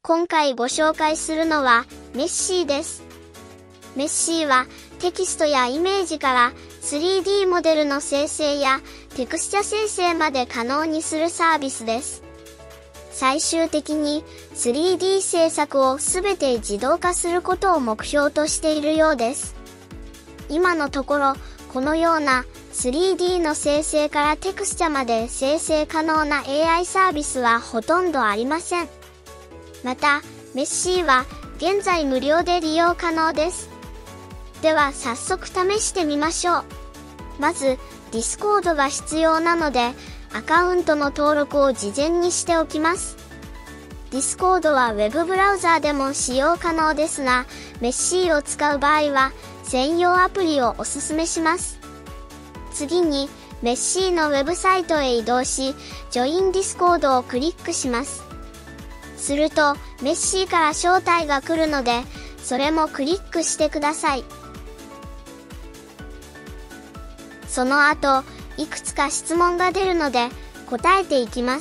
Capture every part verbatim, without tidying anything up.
今回ご紹介するのはメッシーです。メッシーはテキストやイメージから スリーディー モデルの生成やテクスチャ生成まで可能にするサービスです。最終的に スリーディー 制作をすべて自動化することを目標としているようです。今のところ、このような スリーディー の生成からテクスチャまで生成可能な エーアイ サービスはほとんどありません。また、メッシーは現在無料で利用可能です。では早速試してみましょう。まず、Discord が必要なので、アカウントの登録を事前にしておきます。Discord は Web ブラウザーでも使用可能ですが、メッシーを使う場合は、専用アプリをおすすめします。次に、メッシーのウェブサイトへ移動し、Join Discord をクリックします。すると、メッシーから招待が来るので、それもクリックしてください。その後、いくつか質問が出るので、答えていきます。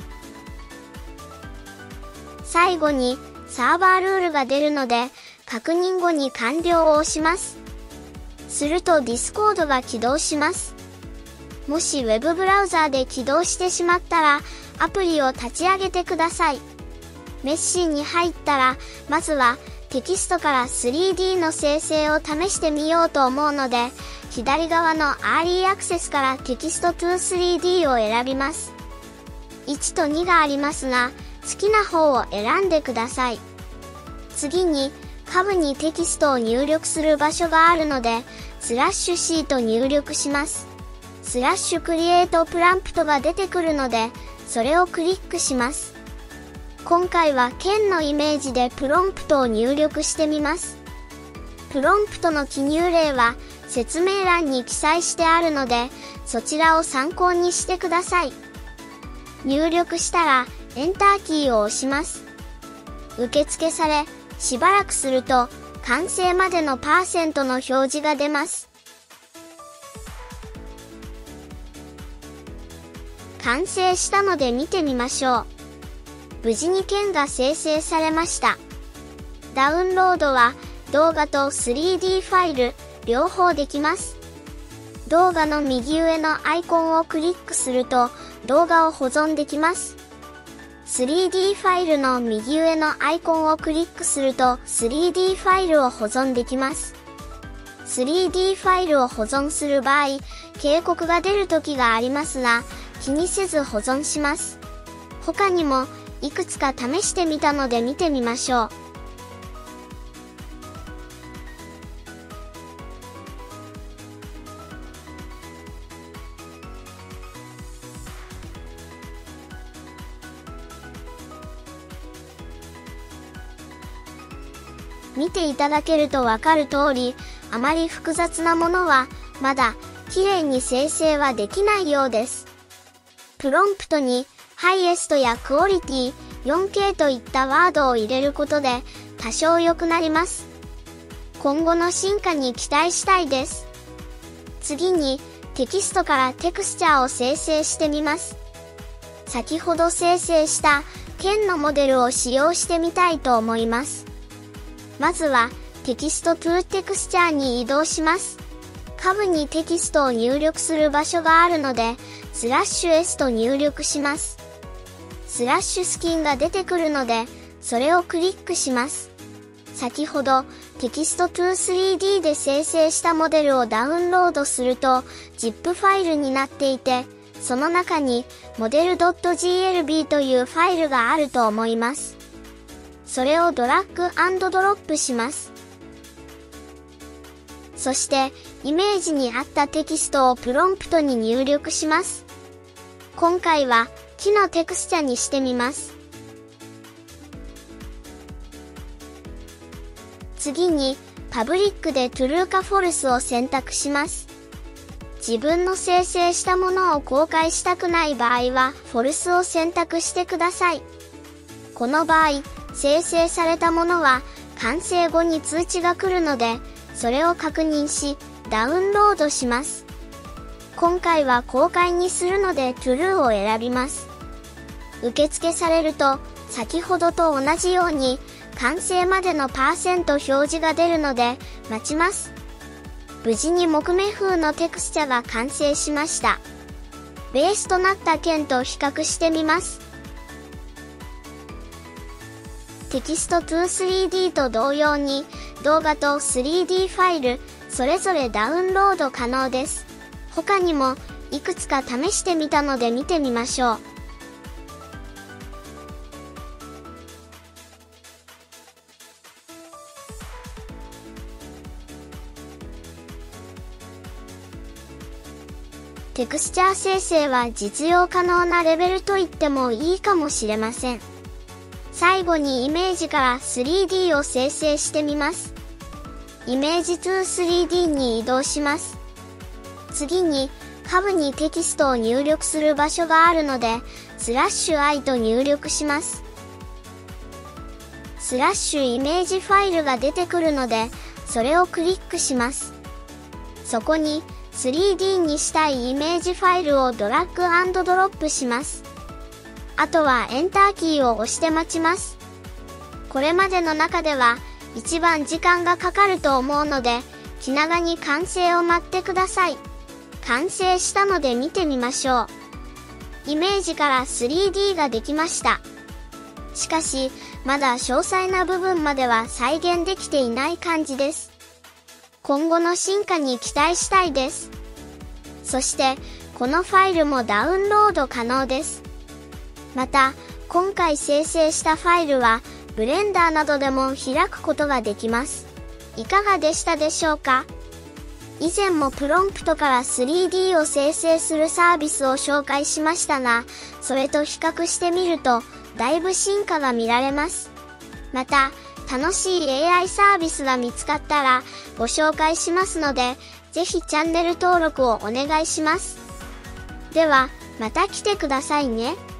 最後に、サーバールールが出るので、確認後に完了を押します。すると Discord が起動します。もし Web ブラウザーで起動してしまったら、アプリを立ち上げてください。メッシーに入ったら、まずはテキストから スリーディー の生成を試してみようと思うので、左側のアーリーアクセスからテキスト トゥ スリーディー を選びます。いちとにがありますが、好きな方を選んでください。次に、下部にテキストを入力する場所があるので、スラッシュ C と入力します。スラッシュクリエイトプランプトが出てくるので、それをクリックします。今回は剣のイメージでプロンプトを入力してみます。プロンプトの記入例は説明欄に記載してあるので、そちらを参考にしてください。入力したらエンターキーを押します。受付され、しばらくすると完成までのパーセントの表示が出ます。完成したので見てみましょう。無事に剣が生成されました。ダウンロードは動画と スリーディー ファイル両方できます。動画の右上のアイコンをクリックすると動画を保存できます。スリーディー ファイルの右上のアイコンをクリックすると スリーディー ファイルを保存できます。スリーディー ファイルを保存する場合、警告が出る時がありますが、気にせず保存します。他にもいくつか試してみたので見てみましょう。見ていただけるとわかる通り、あまり複雑なものはまだ綺麗に生成はできないようです。プロンプトにハイエストやクオリティ、よんケー といったワードを入れることで多少良くなります。今後の進化に期待したいです。次にテキストからテクスチャーを生成してみます。先ほど生成した剣のモデルを使用してみたいと思います。まずはテキスト トゥ テクスチャーに移動します。下部にテキストを入力する場所があるので、スラッシュ S と入力します。スラッシュスキンが出てくるので、それをクリックします。先ほどテキスト トゥ スリーディー で生成したモデルをダウンロードすると ジップ ファイルになっていて、その中に モデル ドット ジーエルビー というファイルがあると思います。それをドラッグ&ドロップします。そしてイメージに合ったテキストをプロンプトに入力します。今回は木のテクスチャにしてみます。次にパブリックで True か False を選択します。自分の生成したものを公開したくない場合は False を選択してください。この場合、生成されたものは完成後に通知が来るので、それを確認し、ダウンロードします。今回は公開にするので True を選びます。受付されると、 先ほどと同じように完成までのパーセント表示が出るので待ちます。無事に木目風のテクスチャが完成しました。ベースとなった剣と比較してみます。テキスト トゥースリーディー と同様に動画と スリーディー ファイルそれぞれダウンロード可能です。他にもいくつか試してみたので見てみましょう。テクスチャー生成は実用可能なレベルと言ってもいいかもしれません。最後にイメージから スリーディー を生成してみます。イメージ トゥースリーディー に移動します。次に下部にテキストを入力する場所があるので、スラッシュ アイ と入力します。スラッシュイメージファイルが出てくるので、それをクリックします。そこに スリーディー にしたいイメージファイルをドラッグ&ドロップします。あとはエンターキーを押して待ちます。これまでの中では一番時間がかかると思うので、気長に完成を待ってください。完成したので見てみましょう。イメージから スリーディー ができました。しかし、まだ詳細な部分までは再現できていない感じです。今後の進化に期待したいです。そして、このファイルもダウンロード可能です。また、今回生成したファイルは、ブレンダーなどでも開くことができます。いかがでしたでしょうか？以前もプロンプトから スリーディー を生成するサービスを紹介しましたが、それと比較してみると、だいぶ進化が見られます。また、楽しい エーアイ サービスが見つかったらご紹介しますので、ぜひチャンネル登録をお願いします。では、また来てくださいね。